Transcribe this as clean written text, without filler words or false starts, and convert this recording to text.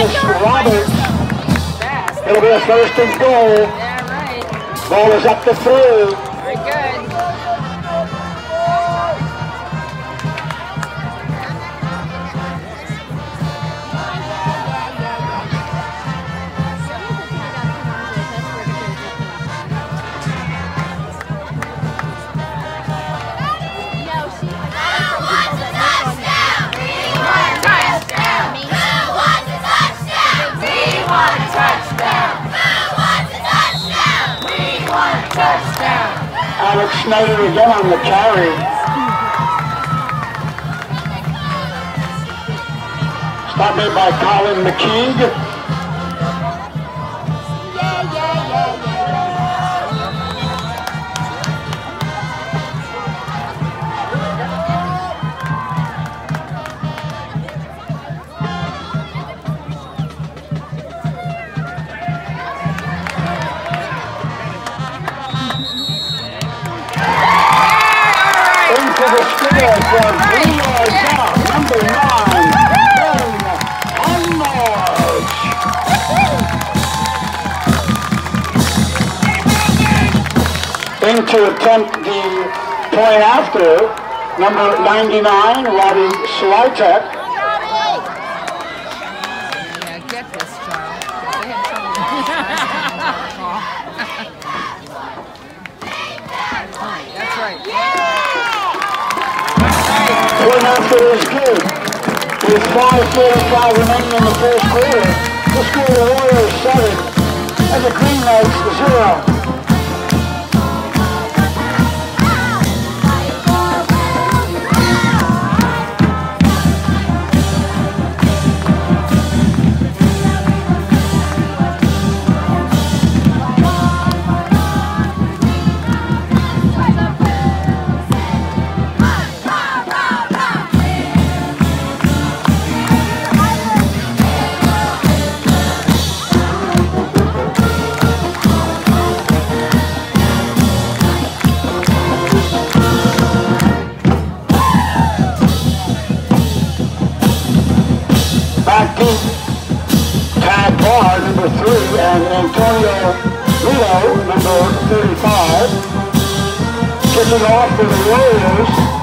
Bryce Roberts. It'll be a first and goal. Yeah, right. Ball is up to 3. Very good. Alex Snyder again on the carry. Stop made by Colin McKeague. Into the square from Leroy Down, number 9, Ben Unmarch. In to attempt the point after, number 99, Robbie Switek. Yeah, get this, Charles. They had trouble. That's right. Point after is good. With 5:45 remaining in the first quarter, the score of the Warriors 7 and the Green Knights 0. Back deep, Tad Barr, number 3, and Antonio Lilo, number 35. Kicking off for the Warriors.